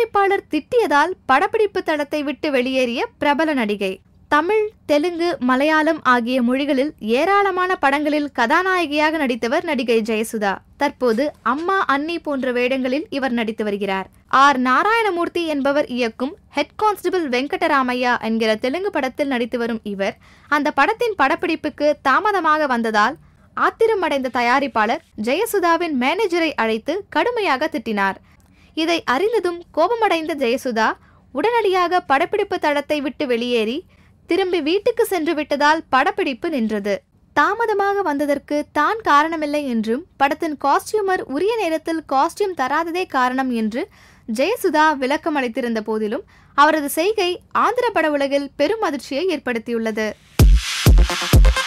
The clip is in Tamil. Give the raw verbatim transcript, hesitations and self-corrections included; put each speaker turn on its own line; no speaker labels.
தயாரிப்பாளர் திட்டியதால் படப்பிடிப்பு தளத்தை விட்டு வெளியேறிய பிரபல நடிகை. தமிழ், தெலுங்கு, மலையாளம் ஆகிய மொழிகளில் ஏராளமான படங்களில் கதாநாயகியாக நடித்தவர் நடிகை ஜெயசுதா. தற்போது அம்மா, அண்ணி போன்ற வேடங்களில் இவர் நடித்து வருகிறார். ஆர் நாராயணமூர்த்தி என்பவர் இயக்கும் ஹெட் கான்ஸ்டபிள் வெங்கடராமையா என்கிற தெலுங்கு படத்தில் நடித்து வரும் இவர் அந்த படத்தின் படப்பிடிப்புக்கு தாமதமாக வந்ததால் ஆத்திரமடைந்த தயாரிப்பாளர் ஜெயசுதாவின் மேனேஜரை அழைத்து கடுமையாக திட்டினார். இதை அறிந்ததும் கோபமடைந்த ஜெயசுதா உடனடியாக படப்பிடிப்பு தளத்தை விட்டு வெளியேறி திரும்பி வீட்டுக்கு சென்று விட்டதால் படப்பிடிப்பு நின்றது. தாமதமாக வந்ததற்கு தான் காரணமில்லை என்றும் படத்தின் காஸ்டியூமர் உரிய நேரத்தில் காஸ்டியூம் தராததே காரணம் என்று ஜெயசுதா விளக்கம் அளித்திருந்த போதிலும் அவரது செய்கை ஆந்திர பட உலகில் பெரும் அதிர்ச்சியை ஏற்படுத்தியுள்ளது.